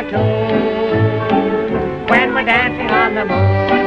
a tune when we're dancing on the moon.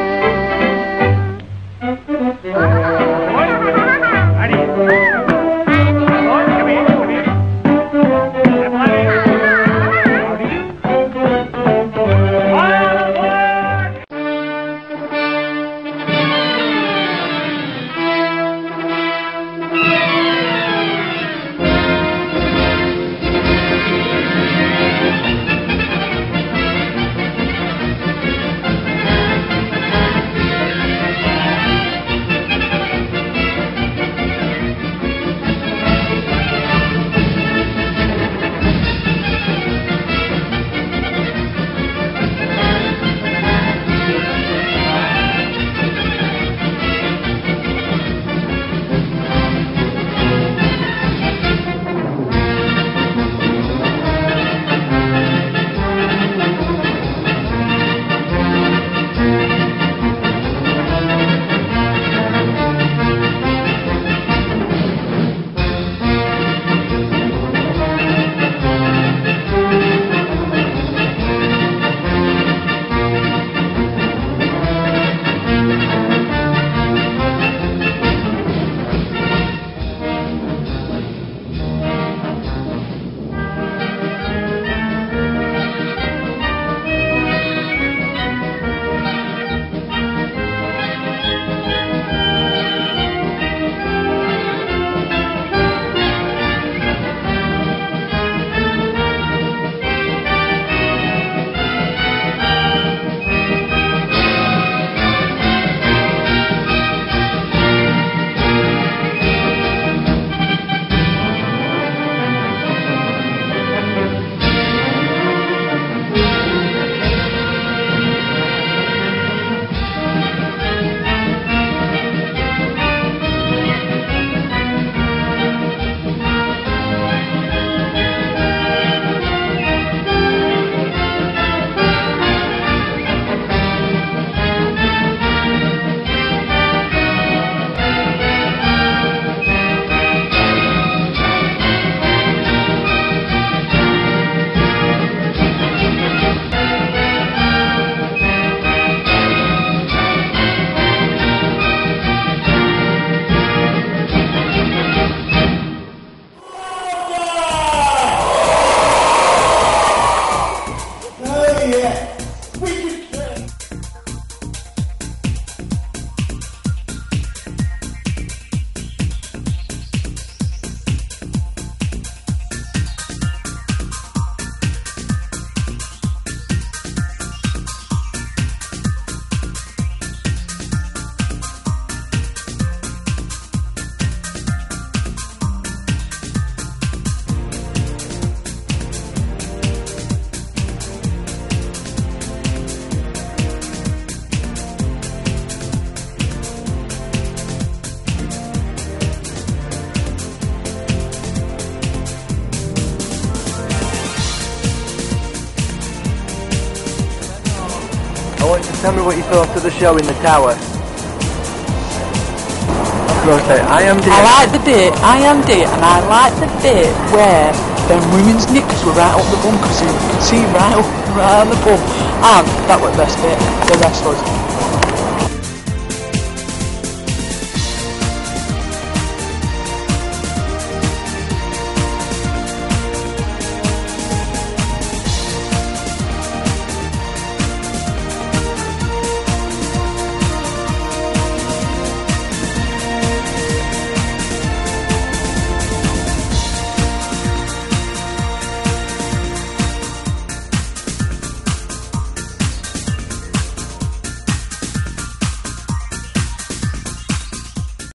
I want you to tell me what you thought of the show in the tower. Okay, I like the bit, and I like the bit where them women's knickers were right up the bum, because you could see right up the bum, and that was the best bit. The rest was